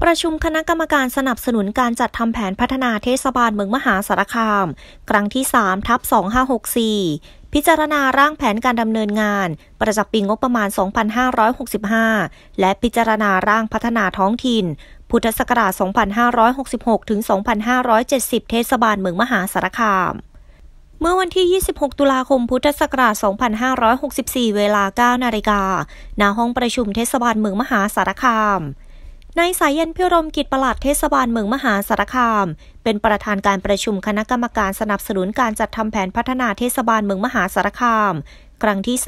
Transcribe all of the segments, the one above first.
ประชุมคณะกรรมการสนับสนุนการจัดทำแผนพัฒนาเทศบาลเมืองมหาสารคามครั้งที่ 3/2564 พิจารณาร่างแผนการดำเนินงานประจำปีงบประมาณ 2565 และพิจารณาร่างพัฒนาท้องถิ่นพุทธศักราช 2566 ถึง 2570 เทศบาลเมืองมหาสารคามเมื่อวันที่ 26 ตุลาคม พุทธศักราช 2564 เวลา 9 นาฬิกา ณ ห้องประชุมเทศบาลเมืองมหาสารคามนายสายัน พิรมกิจปลัดเทศบาลเมืองมหาสารคามเป็นประธานการประชุมคณะกรรมการสนับสนุนการจัดทำแผนพัฒนาเทศบาลเมืองมหาสารคามครั้งที่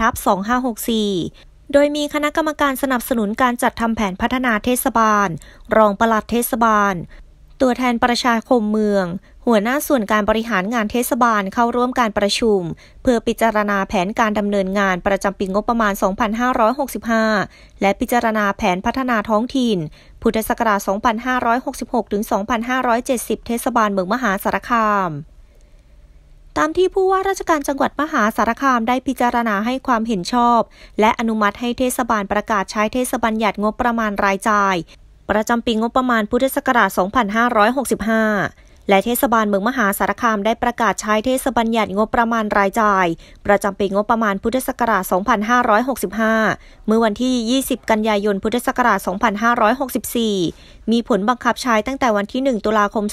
3/2564 โดยมีคณะกรรมการสนับสนุนการจัดทำแผนพัฒนาเทศบาลรองปลัดเทศบาลตัวแทนประชาคมเมืองหัวหน้าส่วนการบริหารงานเทศบาลเข้าร่วมการประชุมเพื่อพิจารณาแผนการดำเนินงานประจำปีงบประมาณ 2565 และพิจารณาแผนพัฒนาท้องถิ่นพุทธศักราช 2566 ถึง 2570 เทศบาลเมืองมหาสารคามตามที่ผู้ว่าราชการจังหวัดมหาสารคามได้พิจารณาให้ความเห็นชอบและอนุมัติให้เทศบาลประกาศใช้เทศบัญญัติงบประมาณรายจ่ายประจำปีงบประมาณพุทธศักราช 2565 และเทศบาลเมืองมหาสารคามได้ประกาศใช้เทศบัญญัติงบประมาณรายจ่ายประจำปีงบประมาณพุทธศักราช 2565 เมื่อวันที่ 20 กันยายน พุทธศักราช 2564 มีผลบังคับใช้ตั้งแต่วันที่ 1 ตุลาคม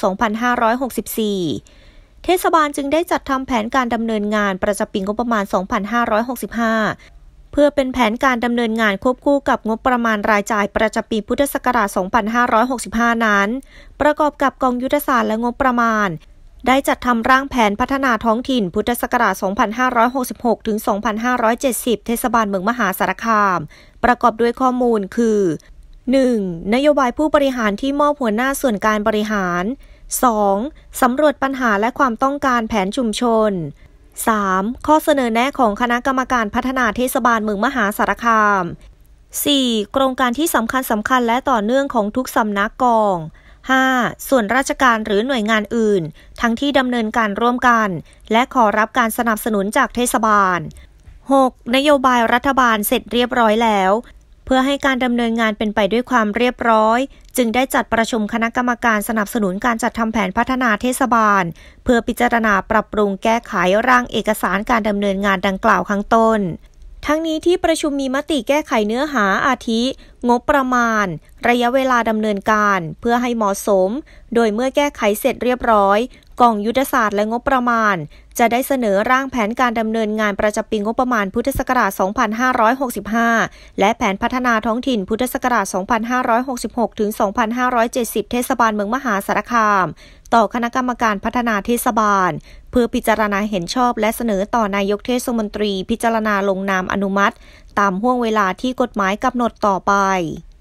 2564 เทศบาลจึงได้จัดทำแผนการดำเนินงานประจำปีงบประมาณ 2565 เพื่อเป็นแผนการดำเนินงานควบคู่กับงบประมาณรายจ่ายประจำปีพุทธศักราช 2565 นั้นประกอบกับกองยุทธศาสตร์และงบประมาณได้จัดทำร่างแผนพัฒนาท้องถิ่นพุทธศักราช 2566 ถึง 2570 เทศบาลเมืองมหาสารคามประกอบด้วยข้อมูลคือ 1. นโยบายผู้บริหารที่มอบหัวหน้าส่วนการบริหาร 2. สำรวจปัญหาและความต้องการแผนชุมชน3. ข้อเสนอแนะของคณะกรรมการพัฒนาเทศบาลเมืองมหาสารคาม 4. โครงการที่สำคัญและต่อเนื่องของทุกสำนักกอง 5. ส่วนราชการหรือหน่วยงานอื่นทั้งที่ดำเนินการร่วมกันและขอรับการสนับสนุนจากเทศบาล 6. นโยบายรัฐบาลเสร็จเรียบร้อยแล้วเพื่อให้การดำเนินงานเป็นไปด้วยความเรียบร้อยจึงได้จัดประชุมคณะกรรมการสนับสนุนการจัดทำแผนพัฒนาเทศบาลเพื่อพิจารณาปรับปรุงแก้ไขร่างเอกสารการดำเนินงานดังกล่าวข้างต้นทั้งนี้ที่ประชุมมีมติแก้ไขเนื้อหาอาทิงบประมาณระยะเวลาดำเนินการเพื่อให้เหมาะสมโดยเมื่อแก้ไขเสร็จเรียบร้อยกองยุทธศาสตร์และงบประมาณจะได้เสนอร่างแผนการดำเนินงานประจำปีงบประมาณพุทธศักราช 2565 และแผนพัฒนาท้องถิ่นพุทธศักราช 2566 ถึง 2570 เทศบาลเมืองมหาสารคามต่อคณะกรรมการพัฒนาเทศบาลเพื่อพิจารณาเห็นชอบและเสนอต่อนายกเทศมนตรีพิจารณาลงนามอนุมัติตามห่วงเวลาที่กฎหมายกำหนดต่อไป